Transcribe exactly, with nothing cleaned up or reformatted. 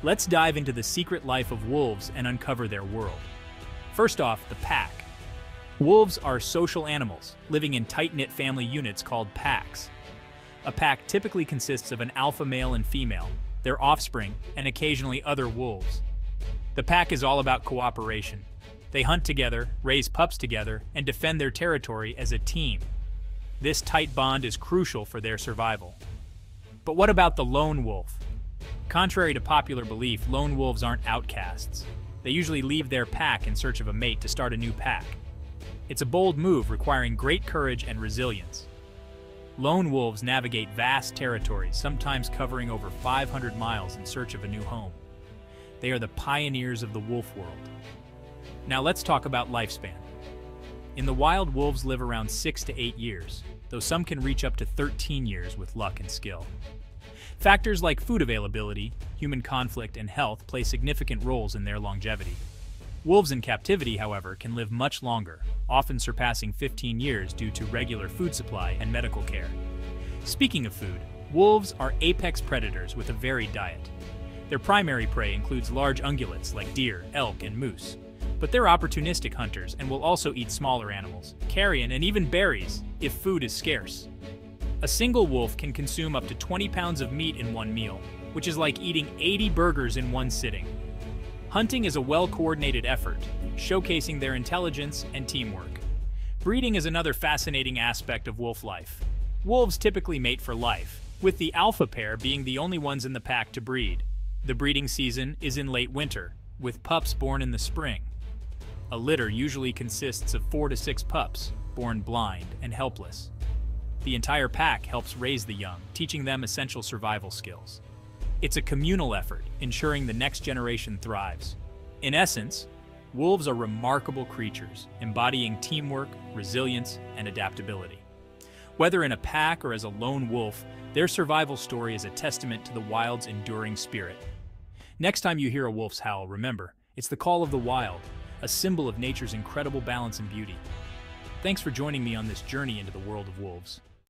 Let's dive into the secret life of wolves and uncover their world. First off, the pack. Wolves are social animals, living in tight-knit family units called packs. A pack typically consists of an alpha male and female, their offspring, and occasionally other wolves. The pack is all about cooperation. They hunt together, raise pups together, and defend their territory as a team. This tight bond is crucial for their survival. But what about the lone wolf? Contrary to popular belief, lone wolves aren't outcasts. They usually leave their pack in search of a mate to start a new pack. It's a bold move requiring great courage and resilience. Lone wolves navigate vast territories, sometimes covering over five hundred miles in search of a new home. They are the pioneers of the wolf world. Now let's talk about lifespan. In the wild, wolves live around six to eight years, though some can reach up to thirteen years with luck and skill. Factors like food availability, human conflict, and health play significant roles in their longevity. Wolves in captivity, however, can live much longer, often surpassing fifteen years due to regular food supply and medical care. Speaking of food, wolves are apex predators with a varied diet. Their primary prey includes large ungulates like deer, elk, and moose. But they're opportunistic hunters and will also eat smaller animals, carrion, and even berries if food is scarce. A single wolf can consume up to twenty pounds of meat in one meal, which is like eating eighty burgers in one sitting. Hunting is a well-coordinated effort, showcasing their intelligence and teamwork. Breeding is another fascinating aspect of wolf life. Wolves typically mate for life, with the alpha pair being the only ones in the pack to breed. The breeding season is in late winter, with pups born in the spring. A litter usually consists of four to six pups, born blind and helpless. The entire pack helps raise the young, teaching them essential survival skills. It's a communal effort, ensuring the next generation thrives. In essence, wolves are remarkable creatures, embodying teamwork, resilience, and adaptability. Whether in a pack or as a lone wolf, their survival story is a testament to the wild's enduring spirit. Next time you hear a wolf's howl, remember, it's the call of the wild, a symbol of nature's incredible balance and beauty. Thanks for joining me on this journey into the world of wolves.